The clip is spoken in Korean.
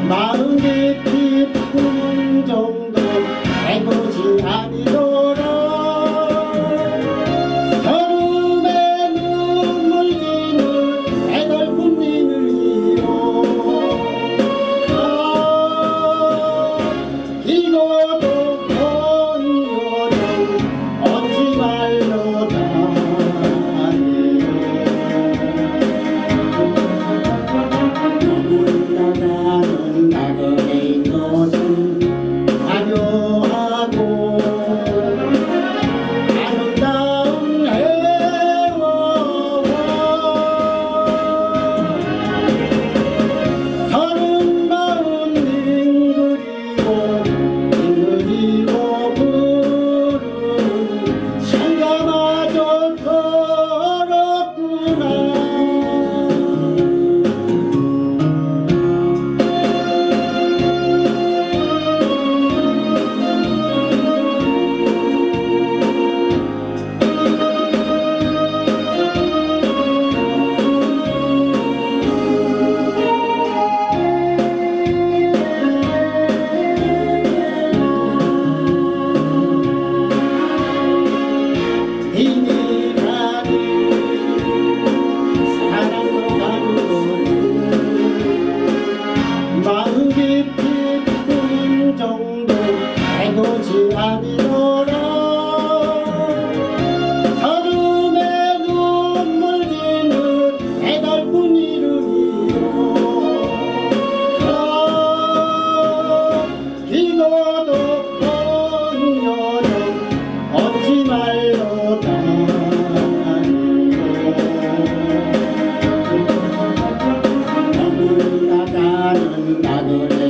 마음 깊이 품은 정도 해보지 아니더라. 서름에 눈물 지는 애달픈 님을 이어 이거도 본 여정 얻지 말로다. 너무나가는 나그네인 것은 화려하고 아름다운 해와 서른 마음 닝그리고 닝그리고 부르는 성가마저 서럽구나. 이미 가는 사랑도 가는 마음 깊이 품은 정도 해보지 아니더라. 서름에 눈물 지는 애달픈 이름이여 이거도 본 여정 얻지 말로다. 너무나가는 나그네